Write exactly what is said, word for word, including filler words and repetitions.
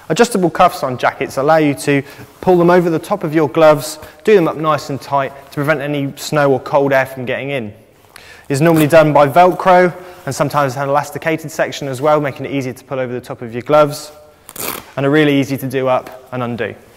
Adjustable cuffs on jackets allow you to pull them over the top of your gloves, do them up nice and tight to prevent any snow or cold air from getting in. It's normally done by Velcro and sometimes an elasticated section as well, making it easier to pull over the top of your gloves, and are really easy to do up and undo.